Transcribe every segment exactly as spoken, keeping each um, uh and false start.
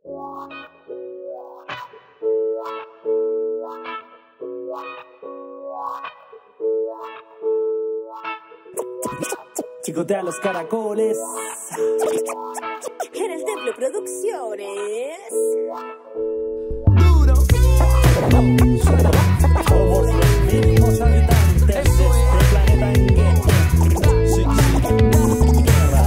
Chicotea los caracoles. En el Templo Producciones. Duro. Somos los mínimos habitantes de este planeta en guerra. Sí, sí.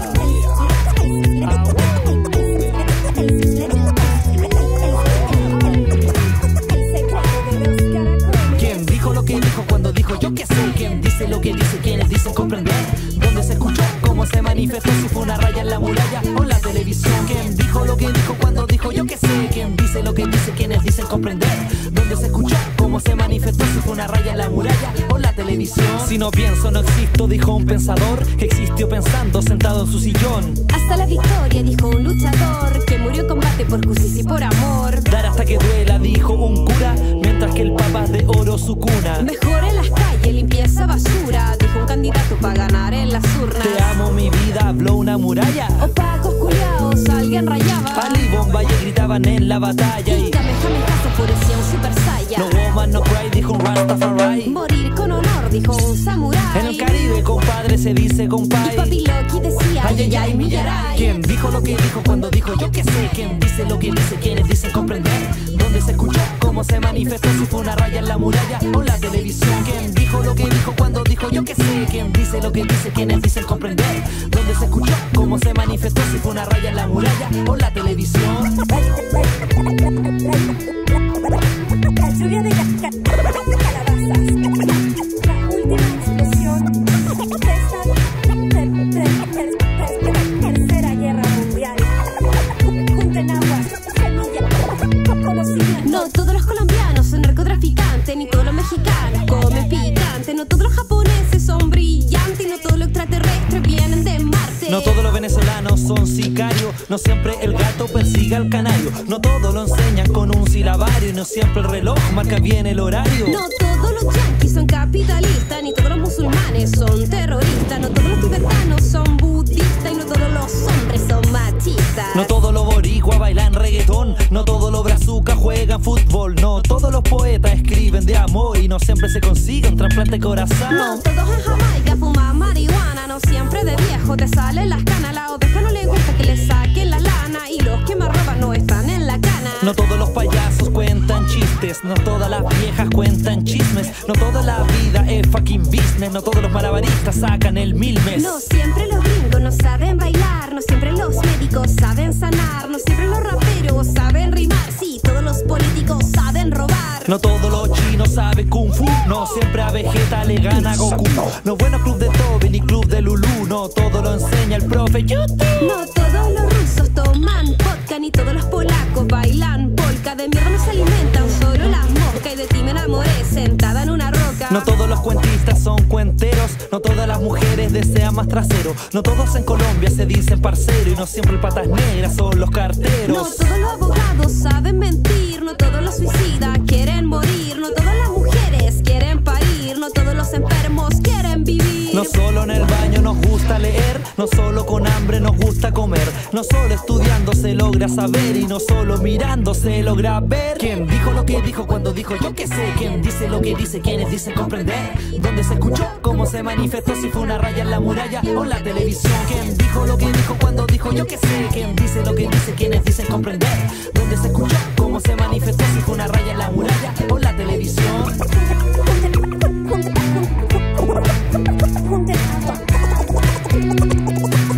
¿Quién dijo lo que dijo cuando dijo yo qué sé? ¿Quién dice lo que dice? ¿Quiénes dicen comprender? ¿Dónde se escuchó? ¿Cómo se manifestó? Si fue una raya en la muralla o en la televisión. ¿Quién dijo lo que dijo cuando dijo yo qué sé? ¿Quién dice lo que dice? ¿Quiénes dicen comprender? ¿Dónde se escuchó? ¿Cómo se manifestó? Si fue una raya en la muralla o en la televisión. Si no pienso no existo, dijo un pensador que existió pensando sentado en su sillón. Hasta la victoria, dijo un luchador que murió en combate por justicia y por amor. Dar hasta que duela, dijo un cura, mientras que el papa es de oro su cuna. Mejor en las calles, limpieza basura, dijo un candidato para ganar en las urnas. Te amo mi vida, habló una muralla. Opacos culiaos, alguien rayaba. Ali Bombay gritaban en la batalla y Kamehameha se enfureció un super saiyan. no woman no cry, dijo un Rastafari. Morir con honor, dijo un samurái. En el Caribe, compadre, se dice Y compay. Papi Loki decía, ay, ay, ay, mi yaray. ¿Quién dijo lo que dijo cuando dijo yo qué sé? ¿Quién dice lo que dice? ¿Quiénes dicen comprender? ¿Dónde se escuchó? ¿Cómo se manifestó? Si fue una raya en la muralla o en la televisión. ¿Quién dijo lo que dijo cuando dijo yo qué sé? ¿Quién dice lo que dice? ¿Quiénes dicen comprender? ¿Dónde se escuchó? ¿Cómo se manifestó? Si fue una raya en la muralla o en la televisión. La lluvia de calabazas. La última explosión. Tercera guerra mundial. Junten aguas, semillas. No todos los colombianos son narcotraficantes, ni todos los mexicanos comen picante. No todos los japoneses son brillantes, y no todos los extraterrestres vienen de Marte. No todos los venezolanos son sicarios, no siempre el gato persigue al canario. No todos lo enseñan con un silabario y no siempre el reloj marca bien el horario. No todos los yanquis son capitalistas, ni todos los musulmanes son terroristas. No todos los tibetanos son budistas y no todos los hombres son machistas. No todos los boricuas bailan reggaetón, no todos los brazucas juegan fútbol. No todos los poetas escriben de amor y no siempre se consigue un trasplante de corazón. No todos en Jamaica fuman marihuana, no siempre de viejo te salen las canas. La oveja no le gusta que le saquen la lana y los que me roban no están en la cana. No todos los payasos cuentan chistes, no todas las viejas cuentan chismes. No toda la vida es fucking business, no todos los malabaristas sacan el mil mes. No siempre los gringos no saben bailar, no siempre los médicos saben sanar, no siempre los raperos saben rimar, sí, todos los políticos saben robar. No todos los chinos saben kung fu, no siempre a Vegeta le gana a Goku. No bueno club de Toby ni club de Lulú, no todo lo enseña el profe YouTube. No todos los rusos toman vodka, ni todos los polacos bailan polka. De mierda no se alimentan solo las moscas y de ti me enamoré sentada en una roca. No todos los cuentistas son cuenteros, no todas las mujeres desean más trasero. No todos en Colombia se dicen parcero y no siempre el patas negras son los carteros. No todos los abogados saben mentir, no todos los suicidas quieren morir, no todas las mujeres quieren parir, no todos los enfermos quieren vivir. No solo en el baño nos gusta leer, no solo con hambre nos gusta comer, no solo estudiando se logra saber y no solo mirando se logra ver. ¿Quién dijo lo que dijo cuando dijo yo qué sé? ¿Quién dice lo que dice? ¿Quiénes dicen comprender? ¿Dónde se escuchó? ¿Cómo se manifestó? Si fue una raya en la muralla o en la televisión. ¿Quién dijo lo que dijo cuando dijo yo qué sé? ¿Quién dice lo que dice? ¿Quiénes dicen comprender? ¿Dónde se escuchó? ¿Cómo se manifestó? Si fue una raya en la muralla o en la televisión. Junten agua.